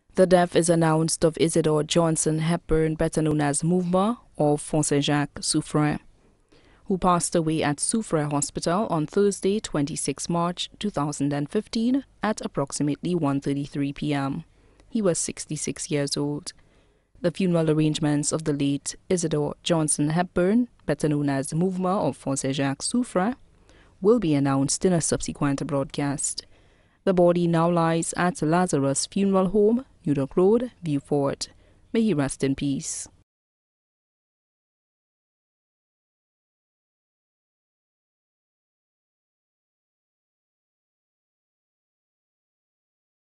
The death is announced of Isidore Johnson Hepburn, better known as Mouvement, of Jacques Soufrière, who passed away at Soufrière Hospital on Thursday, 26 March 2015 at approximately 1:33 p.m. He was 66 years old. The funeral arrangements of the late Isidore Johnson Hepburn, better known as Mouvement of Jacques Soufrière, will be announced in a subsequent broadcast. The body now lies at Lazarus Funeral Home, New York Road, Vieux Fort. May he rest in peace.